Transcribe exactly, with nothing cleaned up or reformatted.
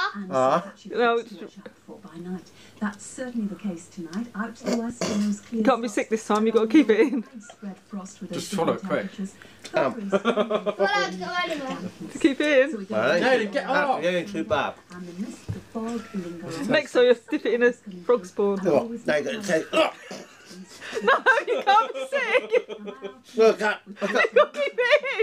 and Ah. so that you No, have to watch out for by night. That's certainly the case tonight. Out to the west in those clear Can't be spots, sick this time, you've got to keep it in. widespread frost with Just those swallow different it quick. temperatures. Um. Focus Well, I'll go anyway. To keep it So in. we Well, don't that No, ain't, get that off. ain't too bad. and the mist, the fog linger on. Next time you have to dip it in a frog spawn. Oh, now you got to take. Oh, No, you can't be sick. look, I, I got, You've got to keep it